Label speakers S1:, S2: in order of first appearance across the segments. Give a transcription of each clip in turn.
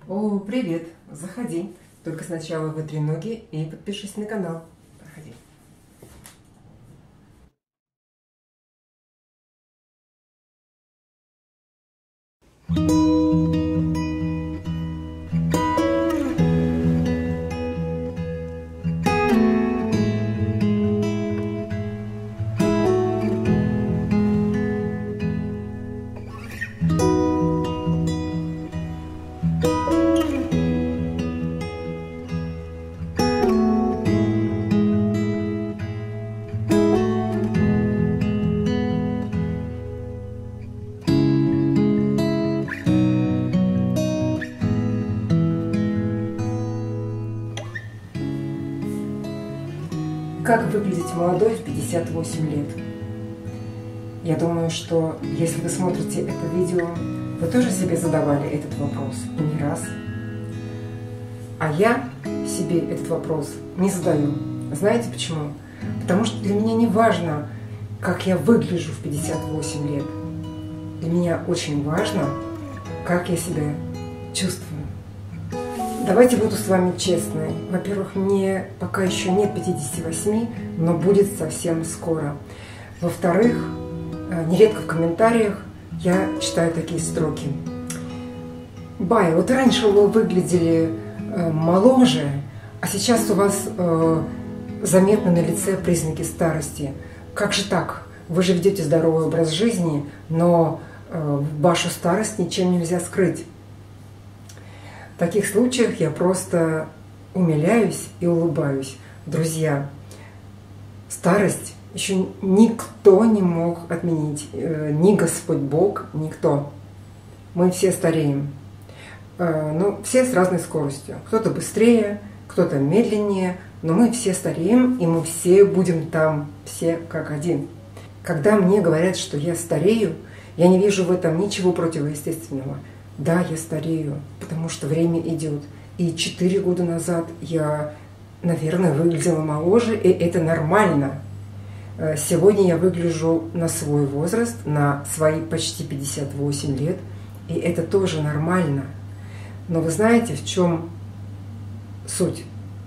S1: О, привет! Заходи. Только сначала вытри ноги и подпишись на канал. Проходи. Как выглядеть молодой в 58 лет? Я думаю, что если вы смотрите это видео, вы тоже себе задавали этот вопрос и не раз. А я себе этот вопрос не задаю. Знаете почему? Потому что для меня не важно, как я выгляжу в 58 лет. Для меня очень важно, как я себя чувствую. Давайте буду с вами честной. Во-первых, мне пока еще нет 58, но будет совсем скоро. Во-вторых, нередко в комментариях я читаю такие строки. Бай, вот раньше вы выглядели моложе, а сейчас у вас заметны на лице признаки старости. Как же так? Вы же ведете здоровый образ жизни, но вашу старость ничем нельзя скрыть. В таких случаях я просто умиляюсь и улыбаюсь. Друзья, старость еще никто не мог отменить. Ни Господь Бог, никто. Мы все стареем. Но все с разной скоростью. Кто-то быстрее, кто-то медленнее. Но мы все стареем, и мы все будем там, все как один. Когда мне говорят, что я старею, я не вижу в этом ничего противоестественного. Да, я старею, потому что время идет. И 4 года назад я, наверное, выглядела моложе, и это нормально. Сегодня я выгляжу на свой возраст, на свои почти 58 лет, и это тоже нормально. Но вы знаете, в чем суть?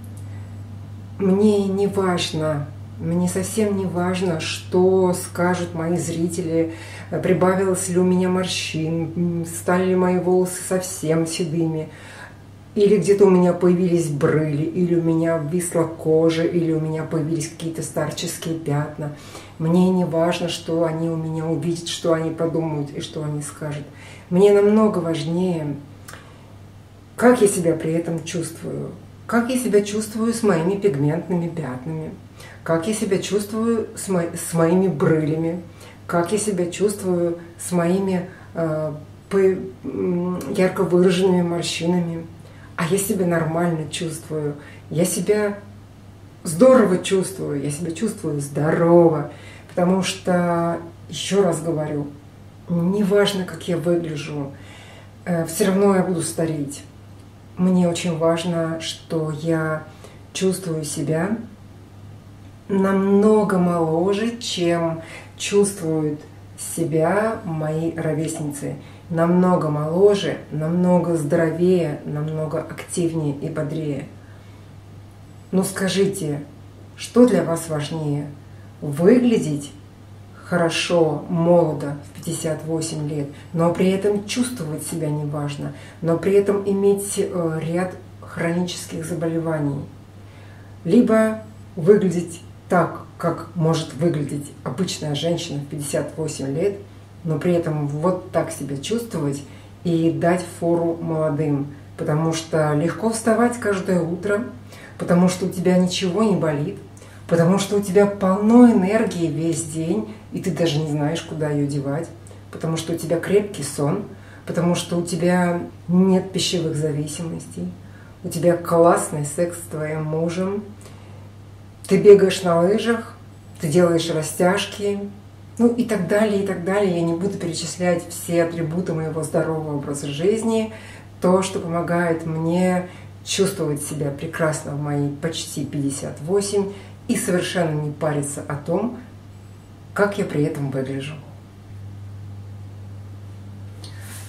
S1: Мне не важно, мне совсем не важно, что скажут мои зрители, прибавилось ли у меня морщин, стали ли мои волосы совсем седыми, или где-то у меня появились брыли, или у меня обвисла кожа, или у меня появились какие-то старческие пятна. Мне не важно, что они у меня увидят, что они подумают и что они скажут. Мне намного важнее, как я себя при этом чувствую. Как я себя чувствую с моими пигментными пятнами, как я себя чувствую с моими брылями, как я себя чувствую с моими ярко выраженными морщинами. А я себя нормально чувствую, я себя здорово чувствую, я себя чувствую здорово, потому что, еще раз говорю, неважно, как я выгляжу, все равно я буду стареть. Мне очень важно, что я чувствую себя намного моложе, чем чувствуют себя мои ровесницы. Намного моложе, намного здоровее, намного активнее и бодрее. Но скажите, что для вас важнее? Выглядеть хорошо, молодо в 58 лет, но при этом чувствовать себя неважно, но при этом иметь ряд хронических заболеваний. Либо выглядеть так, как может выглядеть обычная женщина в 58 лет, но при этом вот так себя чувствовать и дать фору молодым. Потому что легко вставать каждое утро, потому что у тебя ничего не болит, потому что у тебя полно энергии весь день, и ты даже не знаешь, куда ее девать, потому что у тебя крепкий сон, потому что у тебя нет пищевых зависимостей, у тебя классный секс с твоим мужем, ты бегаешь на лыжах, ты делаешь растяжки, ну и так далее, и так далее. Я не буду перечислять все атрибуты моего здорового образа жизни, то, что помогает мне чувствовать себя прекрасно в мои почти 58 и совершенно не париться о том, как я при этом выгляжу.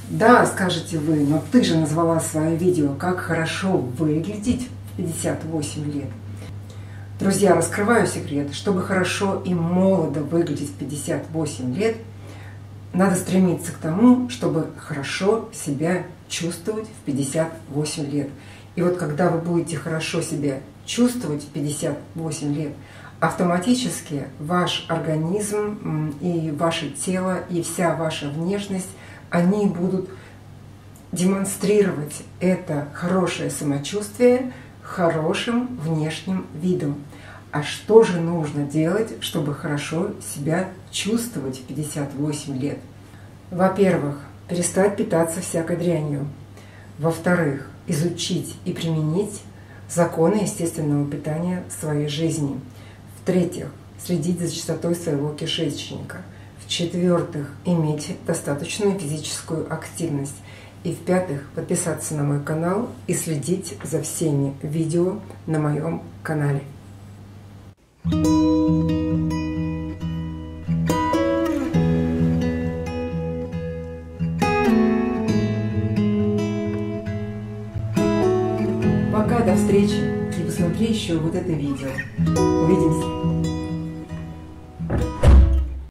S1: Да, скажете вы, но ты же назвала свое видео «Как хорошо выглядеть в 58 лет». Друзья, раскрываю секрет. Чтобы хорошо и молодо выглядеть в 58 лет, надо стремиться к тому, чтобы хорошо себя чувствовать в 58 лет. И вот когда вы будете хорошо себя чувствовать в 58 лет, автоматически ваш организм и ваше тело, и вся ваша внешность, они будут демонстрировать это хорошее самочувствие хорошим внешним видом. А что же нужно делать, чтобы хорошо себя чувствовать в 58 лет? Во-первых, перестать питаться всякой дрянью. Во-вторых, изучить и применить законы естественного питания в своей жизни. В-третьих, следить за чистотой своего кишечника. В-четвертых, иметь достаточную физическую активность. И в-пятых, подписаться на мой канал и следить за всеми видео на моем канале. Пока, до встречи, и посмотри еще вот это видео. Увидимся!